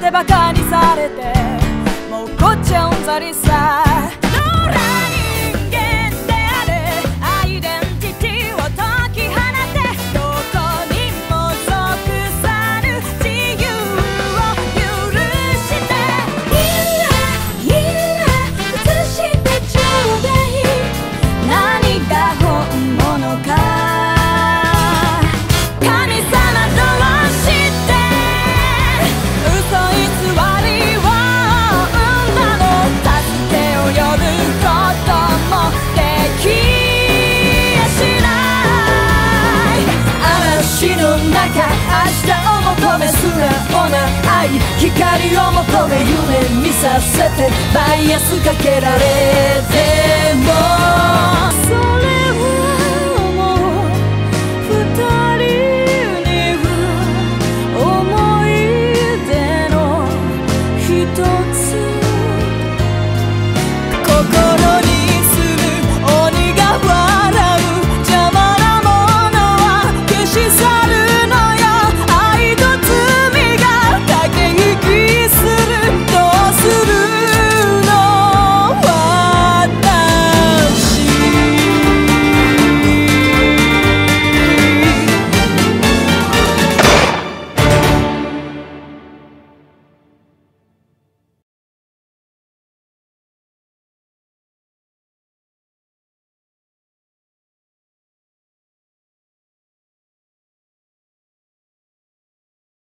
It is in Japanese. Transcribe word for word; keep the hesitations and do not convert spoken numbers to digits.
でバカにされてもうこっちゃうんざりさ。野良人間であるアイデンティティを解き放て、どこにも属さぬ自由を許して、いいねいいね映してちょうだい、何が本物か神様どうして嘘偽りを生んだの、助けを呼ぶこともできやしない。嵐の中明日を求め素直な愛、光を求め夢見させてバイアスかけられても、それはもう二人には思い出の一つ